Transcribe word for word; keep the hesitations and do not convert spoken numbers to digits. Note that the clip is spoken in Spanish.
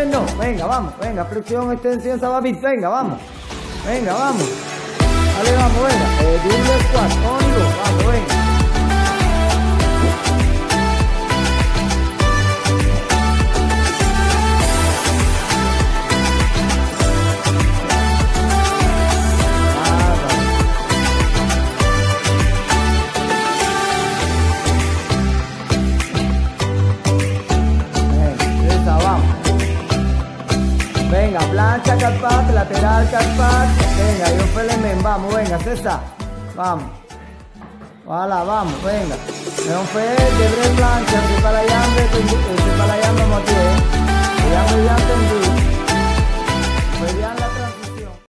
extensiones no. Venga, vamos. Venga, flexión, extensión, sababit. Venga, vamos. Venga, vamos. Dale, vamos, venga. Eh, double squat, ónigo. Vamos, venga. Venga, plancha, carpat, lateral, carpat. Venga, y un felemen, vamos, venga, César. Vamos. Voilà, vamos, venga. Un fe, de plancha, se para allá, se para allá.